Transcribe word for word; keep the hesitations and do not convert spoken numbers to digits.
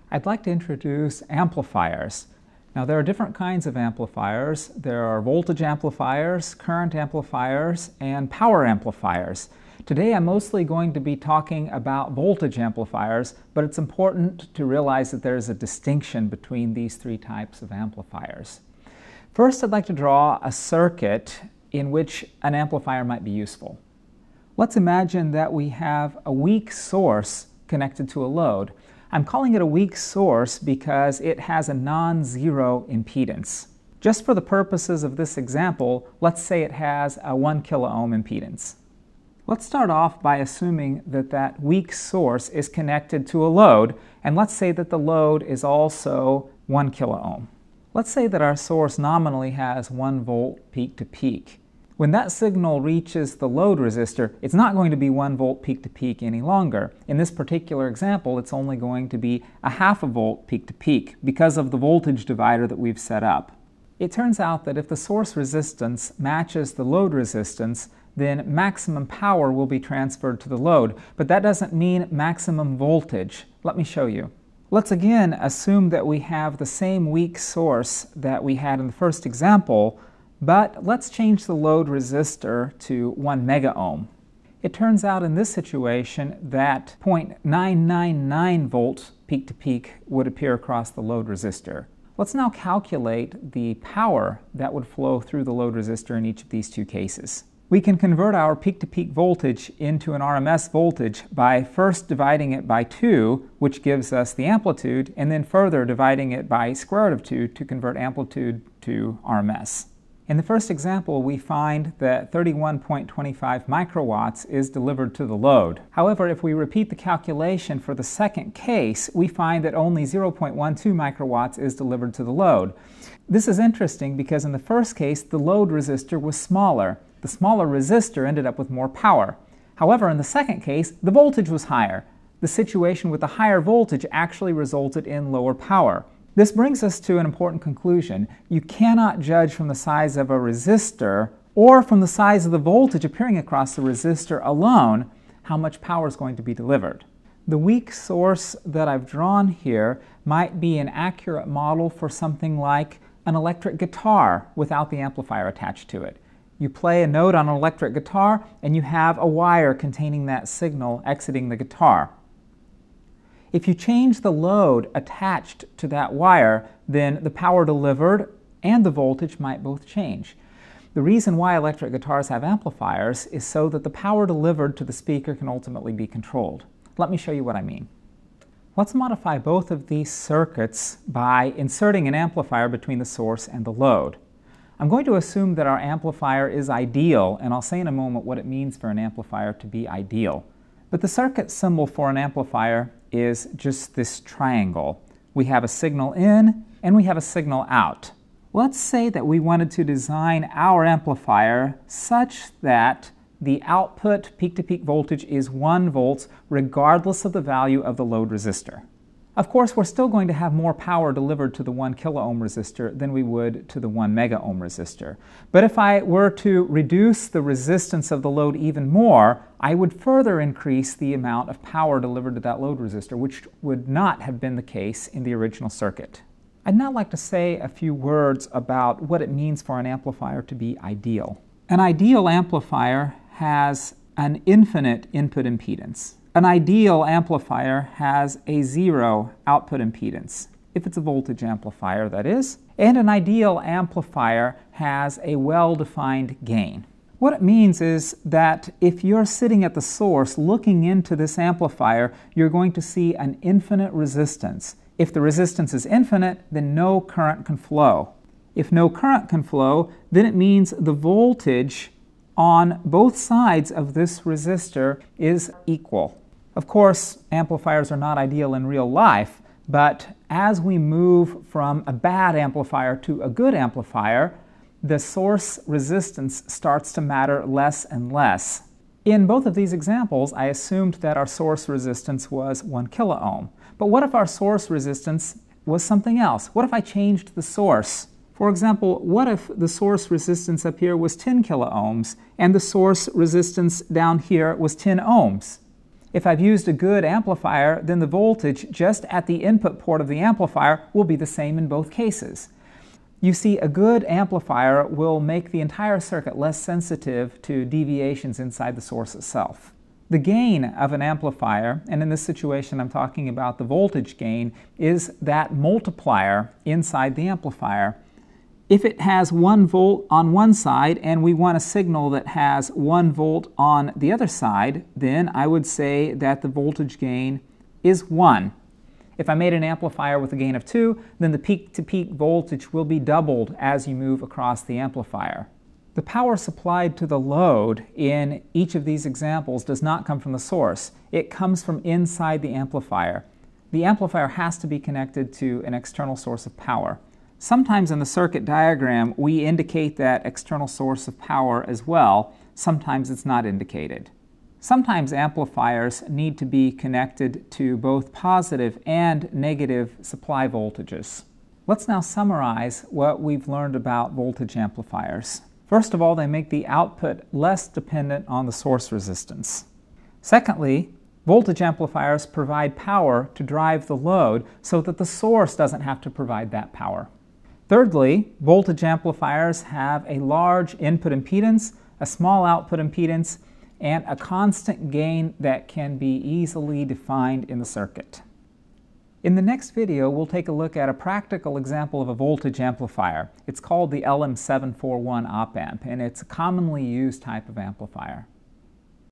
I'd like to introduce amplifiers. Now, there are different kinds of amplifiers. There are voltage amplifiers, current amplifiers, and power amplifiers. Today I'm mostly going to be talking about voltage amplifiers, but it's important to realize that there's a distinction between these three types of amplifiers. First, I'd like to draw a circuit in which an amplifier might be useful. Let's imagine that we have a weak source connected to a load. I'm calling it a weak source because it has a non-zero impedance. Just for the purposes of this example, let's say it has a one kilo ohm impedance. Let's start off by assuming that that weak source is connected to a load, and let's say that the load is also one kilo ohm. Let's say that our source nominally has one volt peak to peak. When that signal reaches the load resistor, it's not going to be one volt peak to peak any longer. In this particular example, it's only going to be a half a volt peak to peak because of the voltage divider that we've set up. It turns out that if the source resistance matches the load resistance, then maximum power will be transferred to the load, but that doesn't mean maximum voltage. Let me show you. Let's again assume that we have the same weak source that we had in the first example, but let's change the load resistor to one mega ohm. It turns out in this situation that zero point nine nine nine volts peak to peak would appear across the load resistor. Let's now calculate the power that would flow through the load resistor in each of these two cases. We can convert our peak-to-peak voltage into an R M S voltage by first dividing it by two, which gives us the amplitude, and then further dividing it by square root of two to convert amplitude to R M S. In the first example, we find that thirty-one point two five microwatts is delivered to the load. However, if we repeat the calculation for the second case, we find that only zero point one two microwatts is delivered to the load. This is interesting because in the first case, the load resistor was smaller. The smaller resistor ended up with more power. However, in the second case, the voltage was higher. The situation with the higher voltage actually resulted in lower power. This brings us to an important conclusion. You cannot judge from the size of a resistor or from the size of the voltage appearing across the resistor alone how much power is going to be delivered. The weak source that I've drawn here might be an accurate model for something like an electric guitar without the amplifier attached to it. You play a note on an electric guitar and you have a wire containing that signal exiting the guitar. If you change the load attached to that wire, then the power delivered and the voltage might both change. The reason why electric guitars have amplifiers is so that the power delivered to the speaker can ultimately be controlled. Let me show you what I mean. Let's modify both of these circuits by inserting an amplifier between the source and the load. I'm going to assume that our amplifier is ideal, and I'll say in a moment what it means for an amplifier to be ideal. But the circuit symbol for an amplifier is just this triangle. We have a signal in and we have a signal out. Let's say that we wanted to design our amplifier such that the output peak-to-peak voltage is one volt regardless of the value of the load resistor. Of course, we're still going to have more power delivered to the one kilo ohm resistor than we would to the one mega ohm resistor. But if I were to reduce the resistance of the load even more, I would further increase the amount of power delivered to that load resistor, which would not have been the case in the original circuit. I'd now like to say a few words about what it means for an amplifier to be ideal. An ideal amplifier has an infinite input impedance. An ideal amplifier has a zero output impedance, if it's a voltage amplifier, that is. And an ideal amplifier has a well-defined gain. What it means is that if you're sitting at the source looking into this amplifier, you're going to see an infinite resistance. If the resistance is infinite, then no current can flow. If no current can flow, then it means the voltage on both sides of this resistor is equal. Of course, amplifiers are not ideal in real life, but as we move from a bad amplifier to a good amplifier, the source resistance starts to matter less and less. In both of these examples, I assumed that our source resistance was one kilo ohm. But what if our source resistance was something else? What if I changed the source? For example, what if the source resistance up here was ten kilo ohms and the source resistance down here was ten ohms? If I've used a good amplifier, then the voltage just at the input port of the amplifier will be the same in both cases. You see, a good amplifier will make the entire circuit less sensitive to deviations inside the source itself. The gain of an amplifier, and in this situation I'm talking about the voltage gain, is that multiplier inside the amplifier. If it has one volt on one side and we want a signal that has one volt on the other side, then I would say that the voltage gain is one. If I made an amplifier with a gain of two, then the peak-to-peak voltage will be doubled as you move across the amplifier. The power supplied to the load in each of these examples does not come from the source. It comes from inside the amplifier. The amplifier has to be connected to an external source of power. Sometimes in the circuit diagram we indicate that external source of power as well. Sometimes it's not indicated. Sometimes amplifiers need to be connected to both positive and negative supply voltages. Let's now summarize what we've learned about voltage amplifiers. First of all, they make the output less dependent on the source resistance. Secondly, voltage amplifiers provide power to drive the load so that the source doesn't have to provide that power. Thirdly, voltage amplifiers have a large input impedance, a small output impedance, and a constant gain that can be easily defined in the circuit. In the next video, we'll take a look at a practical example of a voltage amplifier. It's called the L M seven forty-one op amp, and it's a commonly used type of amplifier.